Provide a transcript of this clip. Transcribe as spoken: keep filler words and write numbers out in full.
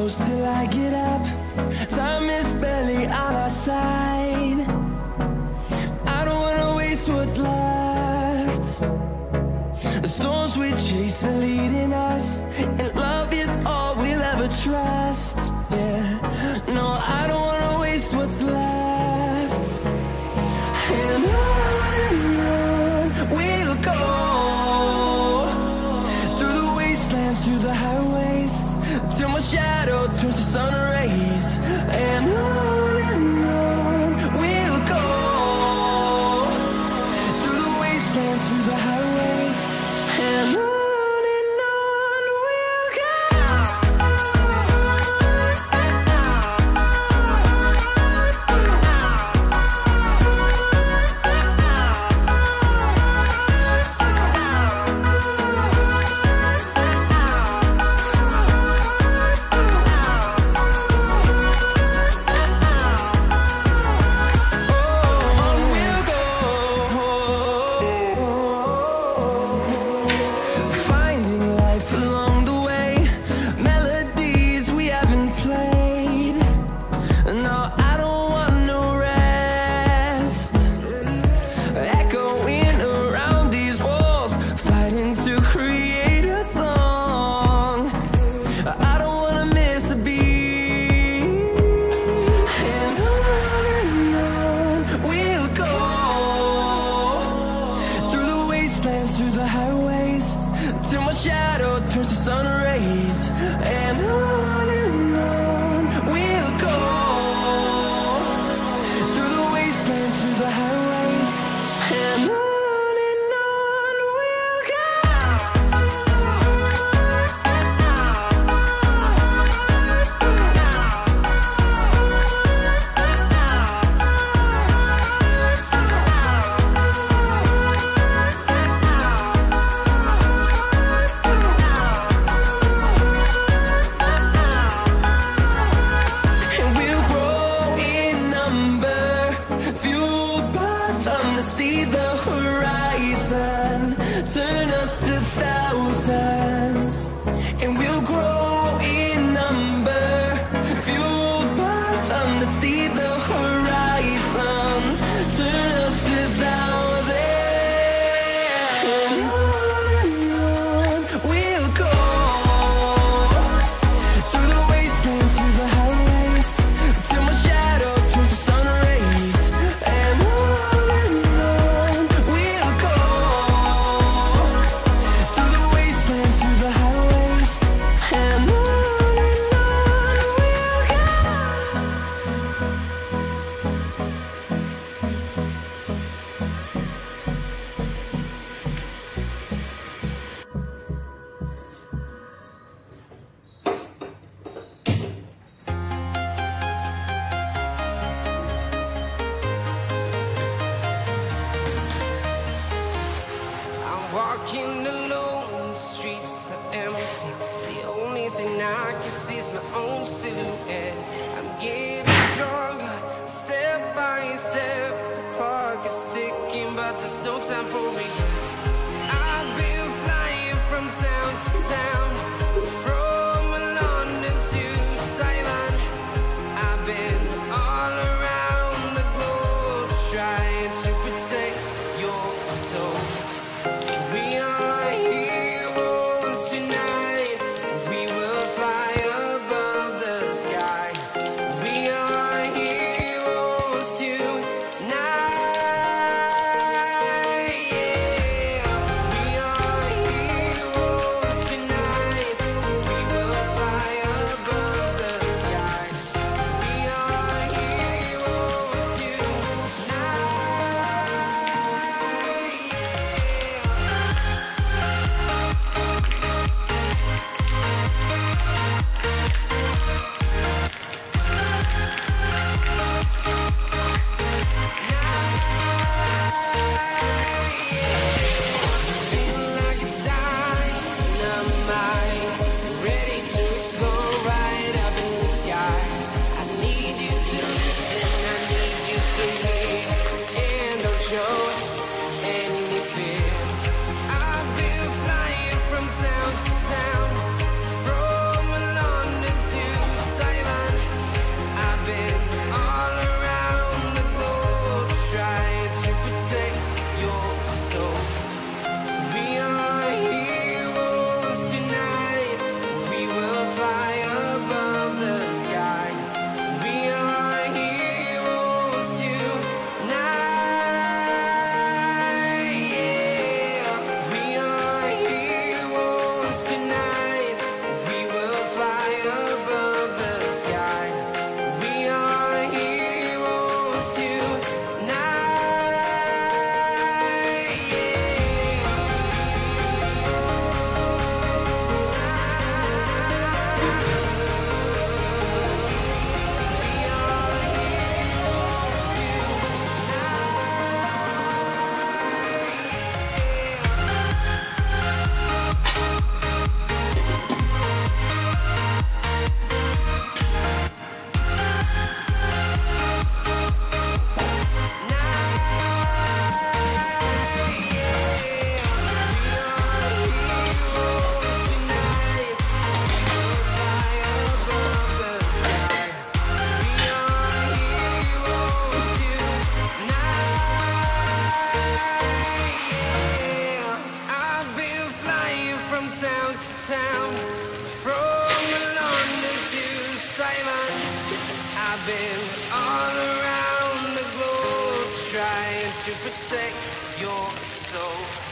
close till I get up. Time is barely on our side. I don't wanna waste what's left. The storms we chase are leading us, and love is all we'll ever trust. Yeah, no, I don't wanna waste what's left. And on and on we'll go, through the wastelands, through the highways, till my shadow turns to sun rays. And on and on we'll go, through the wastelands, through the highways, and on. Through the highways, till my shadow turns to sun rays. And on and on we'll go, through the wastelands, through the highways, and on and on we'll go. See the horizon, turn us to thousands, and we'll grow in number, fueled by them. To see the horizon, turn us to thousands, and on and on we'll go, through the wastelands, through the highways, till my shadow turns to sun rays. And on walking alone, the streets are empty. The only thing I can see is my own silhouette. I'm getting stronger, step by step. The clock is ticking, but there's no time for regrets. I've been flying from town to town, from London to Taiwan. I've been all around the globe, trying to protect your soul. We are heroes tonight. We will fly above the sky. We are heroes tonight. Yeah. We are heroes tonight. We been all around the globe trying to protect your soul.